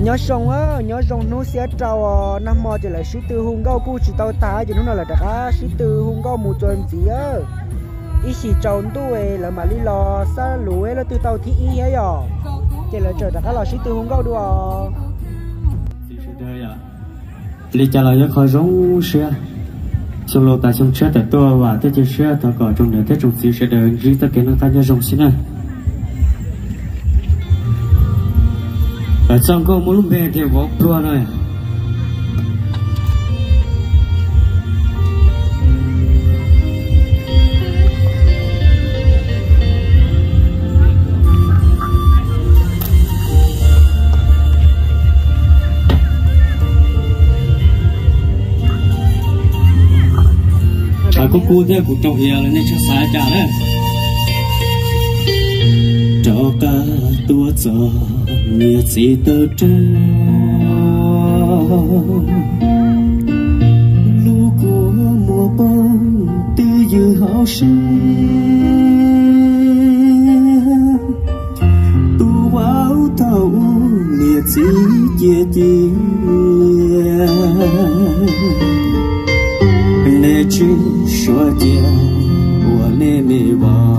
nhớ sông nó sẽ trâu năm mò thì lại sĩ tư hung gấu cu chỉ tao tá cho nó là đặc á sĩ tư hung gấu mù tròn gì á ý chỉ trâu tôi là mà đi lò sa lúa là từ tàu thị ý ấy à thì là trời đặc á là sĩ tư hung gấu đùa lý trả lời cho khỏi giống xe xong lâu ta xong xe tại tôi và tới chơi xe ta có trong này tới trong xí sẽ đợi riêng ta kể nó ta nhớ rồng xin này xong có muốn về thì vỗ đua rồi có cu thế của trâu heo nên cho sai trả đấy cho cả tua gió nghĩa gì tơ trâu lũ của mùa bông tư dư hao sinh tu áo thâu nghĩa gì chia chia nè chứ xóa chia của nè mê bò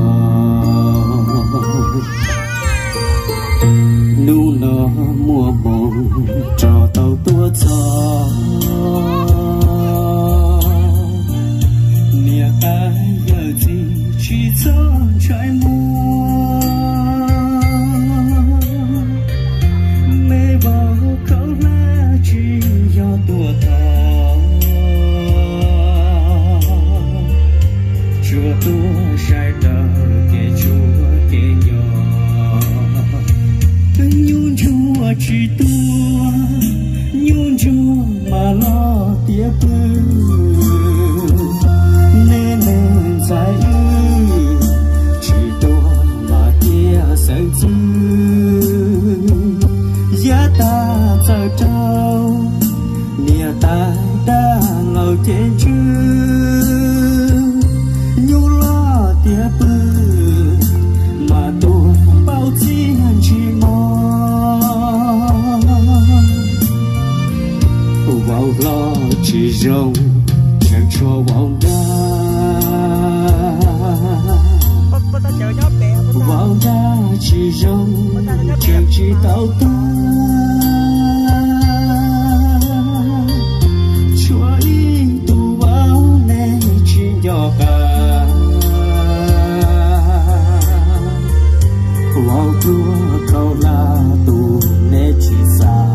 nu nó mùa bông trò tàu tua gió nè ai giờ gì chỉ gió trái mùa mê bò câu lá chỉ do tua tàu chúa tua sai đời kể chúa kể nhỏ nhún chúa chỉ tua nhún chúa mà lo tiếc bư nên giải chỉ tua mà tiếc sợ dư giá ta giờ trâu nia ta đã ngầu trên chư tiếc bư mà tua bao chiến chỉ mong vào lo chỉ rong chẳng cho vòng đá vào đá chỉ rong chẳng chỉ tao ta chúa ý tu vào nên chỉ nhỏ cả vào tua câu la tu nè chỉ xa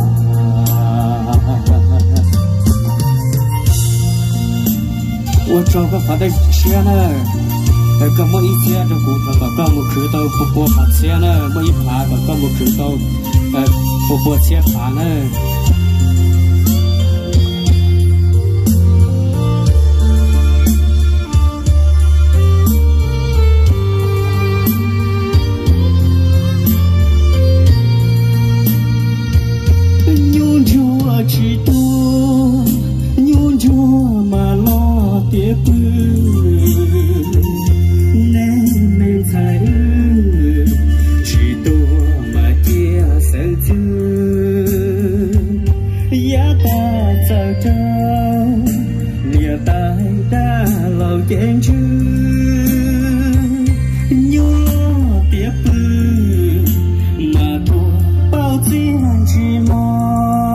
我找个发的钱呢，个么一天这骨头个个么知道不发钱呢，么一发个个么知道不钱发呢。chỉ tua nhún chúa mà lo tiếc bư nên mình thấy chỉ tua mà chia sẻ dư giá ta giờ trao nia ta đã lâu chén chư nhún tiếc bư mà tua bao chiến chỉ mong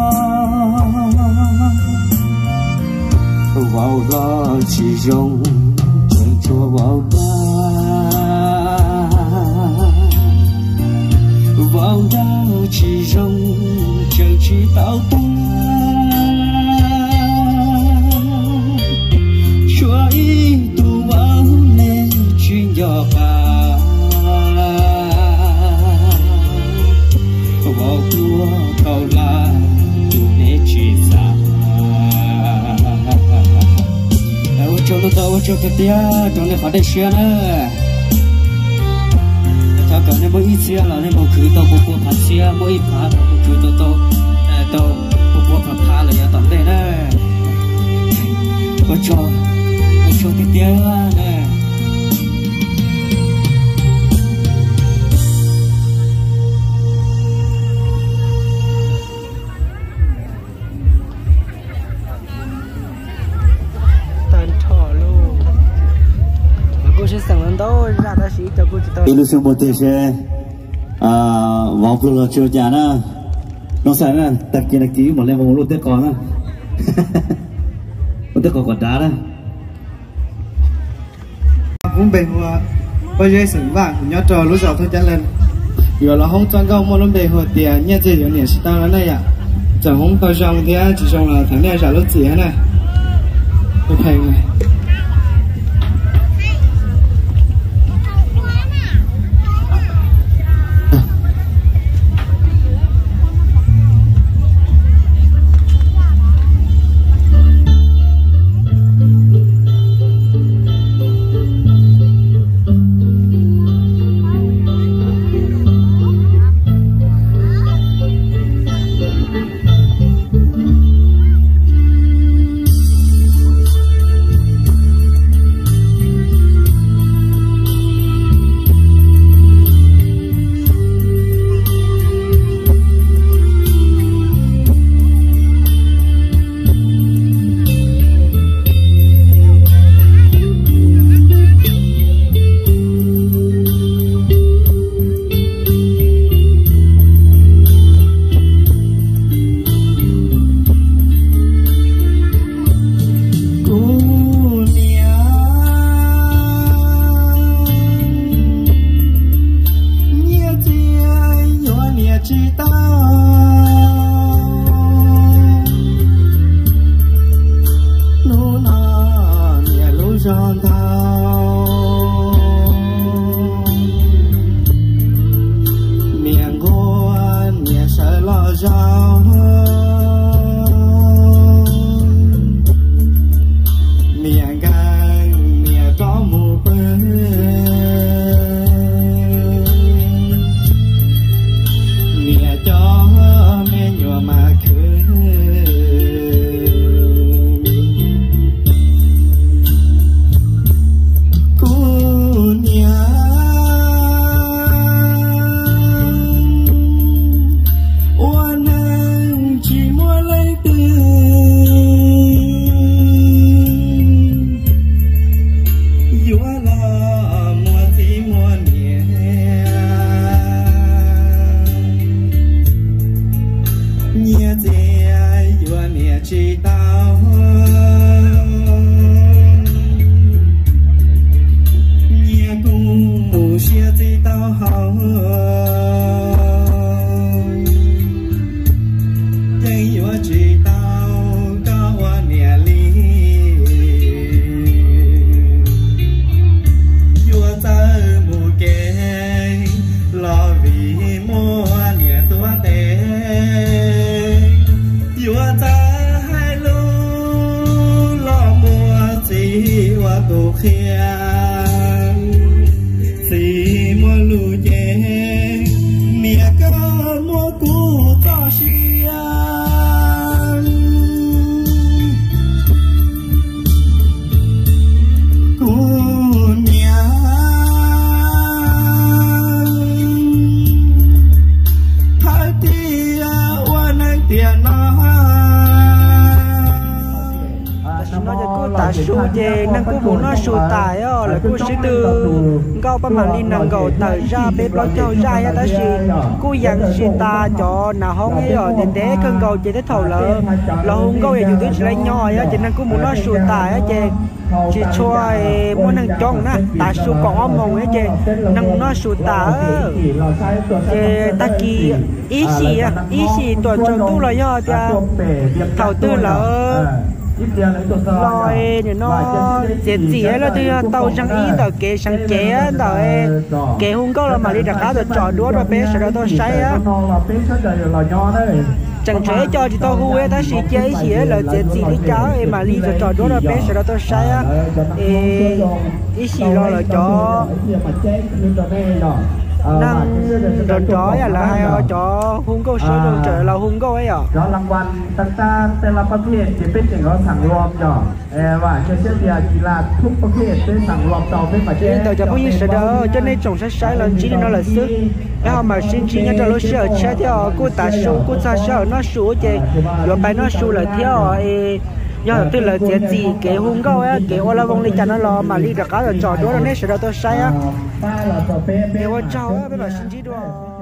vào lo chỉ rong chẳng cho vào đá chỉ rong chẳng chỉ tao ta chúa ý tu vào nên chuyện nhỏ bà vào tua cầu la tu nè chỉ xa cho nó tao cho cái tia trong này phải để xe nữa ta cần nên mỗi xe là nên một khử tao một phát xe mỗi phát một khử tao một phát là ya tận đây nè cho cái tia nè ilusion một thế sẽ vào cuộc là chiều già na nó sẽ là tập kia là ký một lên một luôn tết còn á một tết còn đá đó cũng bình hòa bây giờ sẵn vàng nhớ trò lúc sau thôi chẳng lên giờ là không chọn câu mua lắm bình hòa tiền nhớ gì hiểu nhỉ tao nói này à chẳng không tao xong thì chỉ xong là thằng này trả lúc gì này được thành này tờ ra bếp lo cho ra ya ta xì cú yang xì ta cho nào không ấy rồi thì té cơn cầu chỉ tới thầu lợ không có gì từ từ lấy nhỏ á cho nên cú muốn nó sụt tài á chị chỉ cho muốn năng chọn nè ta sụt có mông ấy chị năng nó sụt tài chị ta kỳ ý gì tuần trong tu là do thầu tư lợ rồi nó chết gì ấy là từ tàu sang ý tàu kế sang chế tàu kế hung có là mà đi đặt cá rồi trò đũa rồi bé sẽ tôi say á chẳng chế cho thì tao hú ấy ta xí chế gì ấy là chết gì đi cháu em mà đi rồi trò đũa rồi bé sẽ tôi say á ý gì lo là cho năng đồn chó là hay cho hung câu số đồn trời là hung câu ấy à cho rางวัลต่างๆแต่ละประเภทจะเป็นสิ่งของสั่งรวมจ่อว่าเช่นเดียวกีฬาทุกประเภทเป็นสั่งรวมต่อเป็นมาเช่น tàu cho bao nhiêu sự đó cho nên trồng sai lần chỉ nó là sứcแล้วmà xin chỉ nhớ cho nó sợ chết theo cô ta số cô ta sợ nó số chứ rồi bài nó số là theo do từ là chuyện gì cái hung câu á cái ô la vong đi cho nó lo mà đi được cá rồi trò đó nên sẽ đâu tôi sai á để qua cháu á bây giờ xin chỉ đồ